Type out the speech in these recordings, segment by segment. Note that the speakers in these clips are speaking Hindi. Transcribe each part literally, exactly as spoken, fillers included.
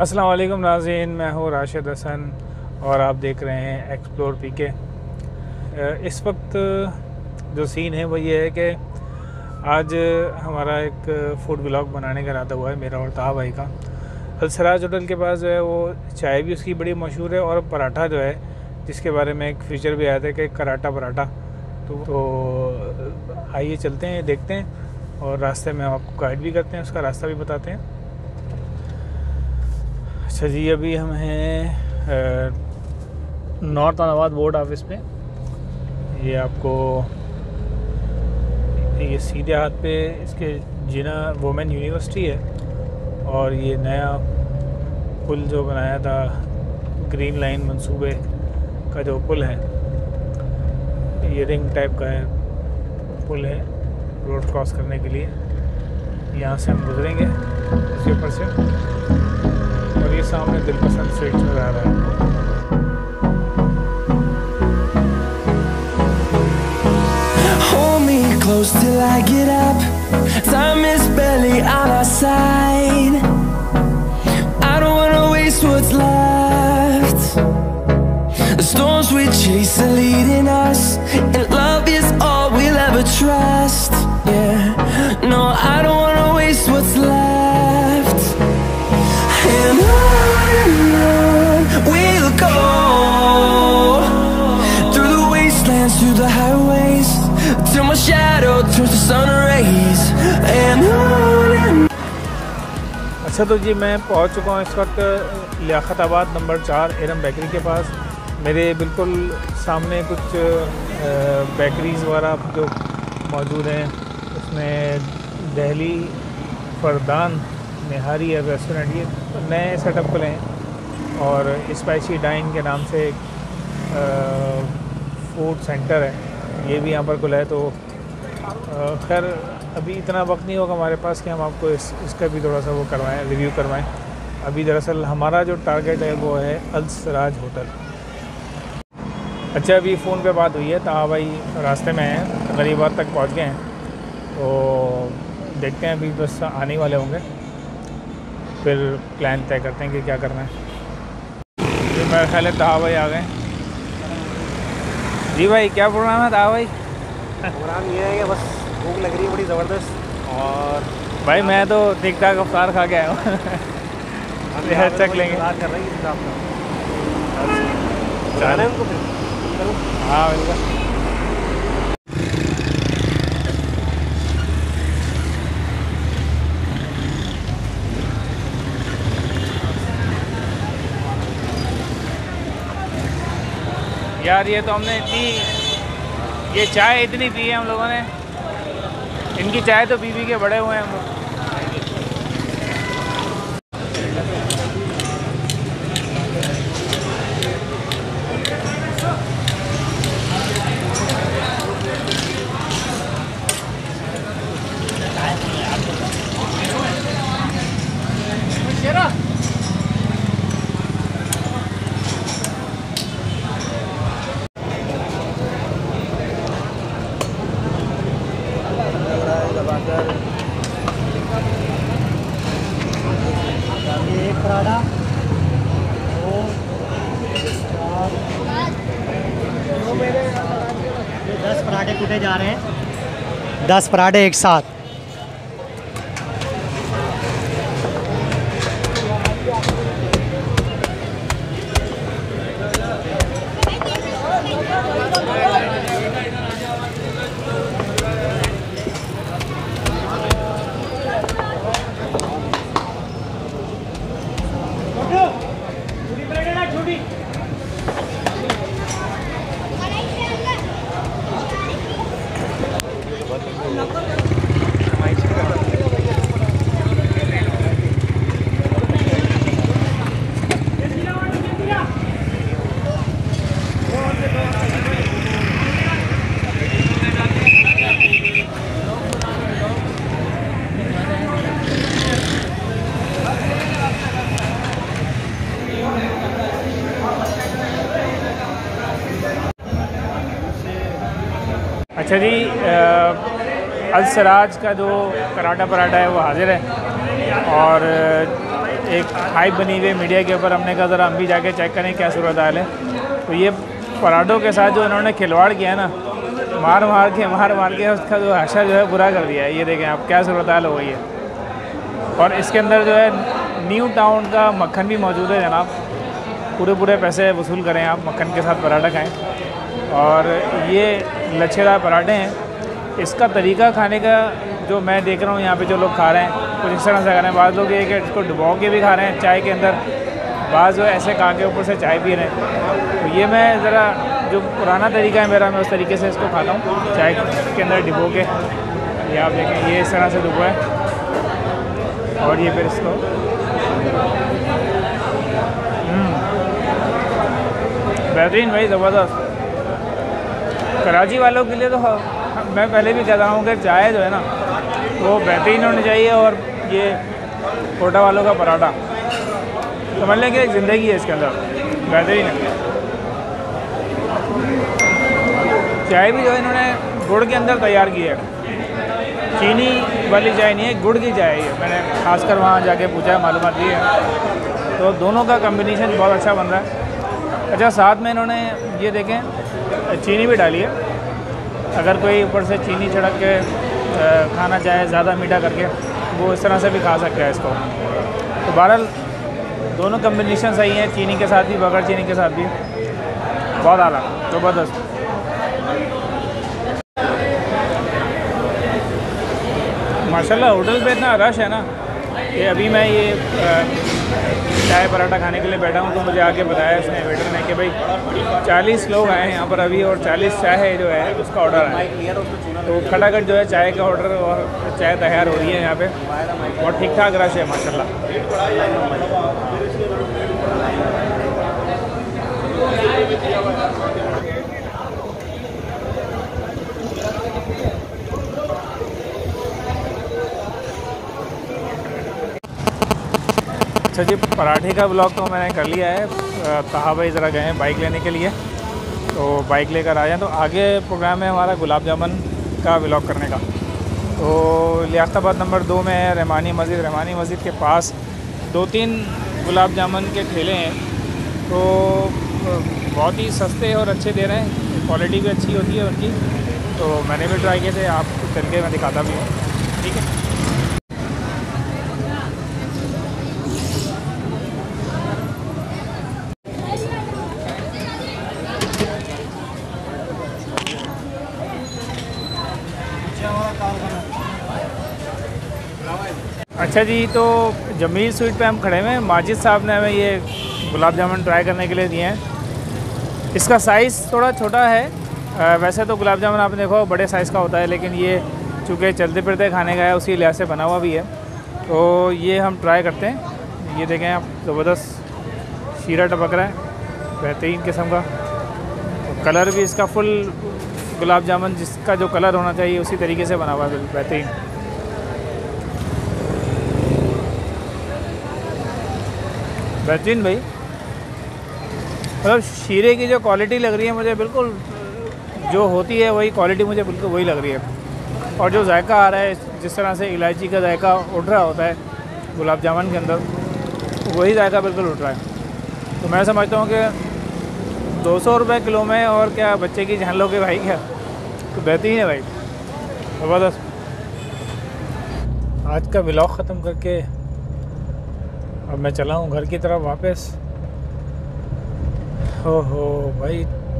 अस्सलाम वालेकुम नाज़रीन, मैं हूँ राशिद हसन और आप देख रहे हैं एक्सप्लोर पीके। इस वक्त जो सीन है वो ये है कि आज हमारा एक फूड व्लॉग बनाने का इरादा हुआ है मेरा और ताहा भाई का। अलसराज होटल के पास जो है वो चाय भी उसकी बड़ी मशहूर है और पराठा जो है जिसके बारे में एक फीचर भी आया था कि कराटा पराठा। तो, तो आइए चलते हैं, देखते हैं और रास्ते में आपको गाइड भी करते हैं, उसका रास्ता भी बताते हैं। अच्छा जी, अभी हम हैं नॉर्थ अहमदाबाद बोर्ड ऑफिस पे। ये आपको ये सीधे हाथ पे इसके जिना वुमेन यूनिवर्सिटी है और ये नया पुल जो बनाया था ग्रीन लाइन मंसूबे का जो पुल है, ये रिंग टाइप का है पुल है रोड क्रॉस करने के लिए। यहाँ से हम गुजरेंगे इसके ऊपर से और ये सामने दिलपसंद स्वीट नज़र आ रहा है। Hold me close till I get up. Time is barely on our side. I don't wanna waste what's left. The storms we chase are leading us, and love is all we'll ever trust. Yeah, no, I don't wanna waste what's left. And on and on we'll go, through the wastelands, through the highways, till my shadow turns to sun rays. And on and अच्छा तो जी, मैं पहुंच चुका हूँ इस वक्त लियाकताबाद नंबर चार एरम बेकरी के पास। मेरे बिल्कुल सामने कुछ बेकरीज़ वगैरह जो मौजूद हैं, उसमें दिल्ली फरदान निहारी या रेस्टोरेंट, ये नए सेटअप खुले हैं और स्पाइसी डाइन के नाम से एक फूड सेंटर है, ये भी यहाँ पर खुला है। तो खैर अभी इतना वक्त नहीं होगा हमारे पास कि हम आपको इस इसका भी थोड़ा सा वो करवाएं, रिव्यू करवाएं। अभी दरअसल हमारा जो टारगेट है वो है अलसराज होटल। अच्छा, अभी फ़ोन पे बात हुई है, ताहा भाई रास्ते में हैं, गरीबाद तक पहुँच गए हैं, तो देखते हैं अभी बस आने वाले होंगे, फिर प्लान तय करते हैं कि क्या करना है। तो मेरे ख्याल है ताहा भाई आ गए। जी भाई, क्या प्रोग्राम है ताहा भाई? प्रोग्राम ये है कि बस भूख लग रही है बड़ी ज़बरदस्त, और भाई मैं तो ठीक ठाक अफ्तार खा के आया हूँ। हम चेक लेंगे, बात कर रहे हैं किसी आपका जाना है उनको फिर। हाँ बिल्कुल। यार ये तो हमने इतनी ये चाय इतनी पी है हम लोगों ने, इनकी चाय तो पी पी के बड़े हुए हैं हम लोग। एक पराठा, दो, चार, दस पराठे कूटे जा रहे हैं, दस पराठे एक साथ। अच्छा जी, अलसराज का जो कराटा पराठा है वो हाजिर है और एक हाइप बनी हुई है मीडिया के ऊपर। हमने कहा ज़रा हम भी जाके चेक करें क्या सूरत हाल है। तो ये पराठों के साथ जो इन्होंने खिलवाड़ किया है ना, मार मार के मार मार के उसका जो हशा जो है बुरा कर दिया है। ये देखें आप क्या सूरत हाल हो गई है। और इसके अंदर जो है न्यू टाउन का मक्खन भी मौजूद है जनाब। पूरे पूरे पैसे वसूल करें आप, मक्खन के साथ पराठा खाएं। और ये लच्छेदार पराठे हैं। इसका तरीका खाने का जो मैं देख रहा हूँ यहाँ पे जो लोग खा रहे हैं कुछ इस तरह से खा रहे हैं। बाद लोग ये कि इसको डुबो के भी खा रहे हैं चाय के अंदर, बाद जो ऐसे खा के ऊपर से चाय पी रहे हैं। तो ये मैं ज़रा जो पुराना तरीका है मेरा, मैं उस तरीके से इसको खाता हूँ, चाय के अंदर डुबो के। ये आप देखें ये इस तरह से डुबो है और ये फिर इसको बेहतरीन भाई, ज़बरदस्त। कराची वालों के लिए तो मैं पहले भी कह रहा हूँ कि चाय जो है ना वो बेहतरीन होनी चाहिए। और ये कोटा वालों का पराठा समझ लें कि एक ज़िंदगी है इसके अंदर, बेहतरीन है। चाय भी जो है इन्होंने गुड़ के अंदर तैयार की है, चीनी वाली चाय नहीं है, गुड़ की चाय है। मैंने खासकर वहाँ जाके पूछा है, मालूमात ली है। तो दोनों का कम्बिनेशन बहुत अच्छा बन रहा है। अच्छा, साथ में इन्होंने ये देखें चीनी भी डाली है। अगर कोई ऊपर से चीनी छिड़क के खाना चाहे ज़्यादा मीठा करके, वो इस तरह से भी खा सकता है इसको। तो बहरहाल दोनों कम्बिनेशन सही हैं, चीनी के साथ भी बगैर चीनी के साथ भी। बहुत आला, ज़बरदस्त। माशाल्लाह होटल पे इतना रश है ना कि अभी मैं ये चाय पराठा खाने के लिए बैठा हूँ तो मुझे आके बताया उसने वेटर ने कि भाई चालीस लोग आए हैं यहाँ पर अभी और चालीस चाय जो है उसका ऑर्डर है। तो खटाखट जो है चाय का ऑर्डर और चाय तैयार हो रही है यहाँ पे। बहुत ठीक ठाक रश है माशाल्लाह। अच्छा जी, पराठे का ब्लॉग तो मैंने कर लिया है। ताहा भाई ज़रा गए हैं बाइक लेने के लिए, तो बाइक लेकर आए हैं। तो आगे प्रोग्राम है हमारा गुलाब जामुन का ब्लॉग करने का। तो लियाकताबाद नंबर दो में है रहमानी मस्जिद। रहमानी मस्जिद के पास दो तीन गुलाब जामुन के ठेले हैं। तो बहुत ही सस्ते और अच्छे दे रहे हैं, क्वालिटी भी अच्छी होती है उनकी। तो मैंने भी ट्राई किए थे, आपको करके मैं दिखाता भी हूँ, ठीक है। अच्छा जी, तो जमील स्वीट पे हम खड़े हुए हैं। माजिद साहब ने हमें ये गुलाब जामुन ट्राई करने के लिए दिए हैं। इसका साइज़ थोड़ा छोटा है। आ, वैसे तो गुलाब जामुन आपने देखो बड़े साइज़ का होता है, लेकिन ये चूँकि चलते फिरते खाने का है उसी लिहाज से बना हुआ भी है। तो ये हम ट्राई करते हैं। ये देखें आप, ज़बरदस्त शीरा टपक रहा है, बेहतरीन किस्म का। तो कलर भी इसका फुल गुलाब जामुन जिसका जो कलर होना चाहिए उसी तरीके से बना हुआ है, बेहतरीन। बेहतरीन भाई, मतलब शीरे की जो क्वालिटी लग रही है मुझे, बिल्कुल जो होती है वही क्वालिटी मुझे बिल्कुल वही लग रही है। और जो जायका आ रहा है, जिस तरह से इलायची का जायका उठ रहा होता है गुलाब जामुन के अंदर, वही जायका बिल्कुल उठ रहा है। तो मैं समझता हूँ कि दो सौ रुपये किलो में और क्या बच्चे की जान लोगे भाई, क्या तो बेहतरीन है भाई, ज़बरदस्त। आज का व्लॉग ख़त्म करके अब मैं चला हूँ घर की तरफ वापस। हो हो भाई,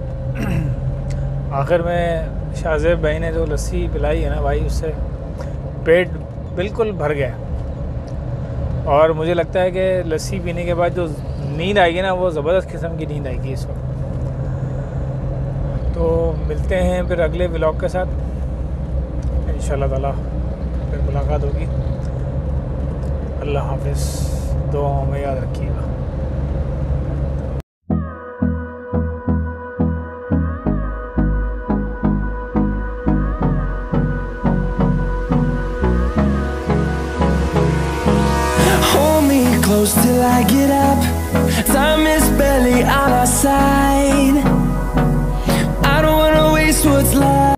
आखिर में शाहज़ेब भाई ने जो लस्सी पिलाई है ना भाई, उससे पेट बिल्कुल भर गया। और मुझे लगता है कि लस्सी पीने के बाद जो नींद आएगी ना, वो ज़बरदस्त किस्म की नींद आएगी इस वक्त। तो मिलते हैं फिर अगले व्लॉग के साथ इंशाअल्लाह ताला, फिर मुलाकात होगी। अल्लाह हाफ़िज़, दुआओं में याद रखिएगा। Close till I get up. Time is barely on our side. I don't wanna waste what's left.